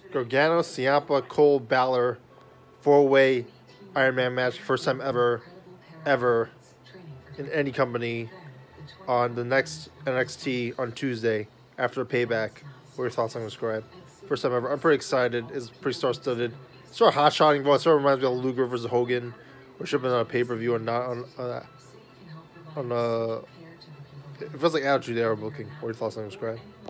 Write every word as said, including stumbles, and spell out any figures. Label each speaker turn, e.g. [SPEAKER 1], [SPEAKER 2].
[SPEAKER 1] Gargano, Ciampa, Cole, Balor, four-way Iron Man match, first time ever, ever in any company on the next N X T on Tuesday after Payback. What are your thoughts on this, Scribe? First time ever. I'm pretty excited. It's pretty star-studded. Sort of hot-shotting, but it sort of reminds me of Luger versus Hogan, which should have been on a pay-per-view and not on uh, on uh. It feels like Attitude Era booking. What are your thoughts on this, Scribe?